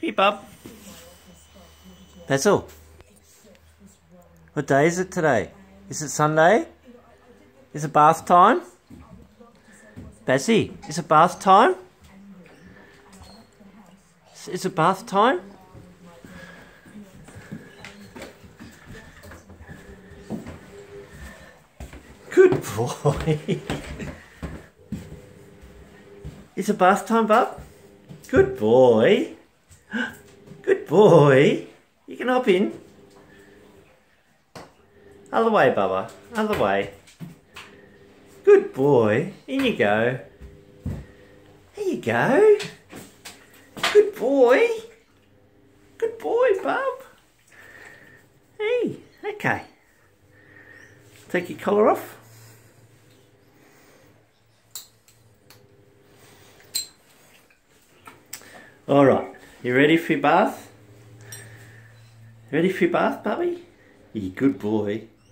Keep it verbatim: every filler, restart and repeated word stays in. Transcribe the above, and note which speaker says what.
Speaker 1: Hey, bub. Basil. What day is it today? Is it Sunday? Is it bath time? Bessie, is it bath time? Is it bath time? Good boy. Is it bath time, bub? Good boy. Good boy. You can hop in. Other way, Bubba. Other way. Good boy. In you go. There you go. Good boy. Good boy, bub. Hey, okay. Take your collar off. Alright, you ready for your bath? Ready for your bath, puppy? You good boy.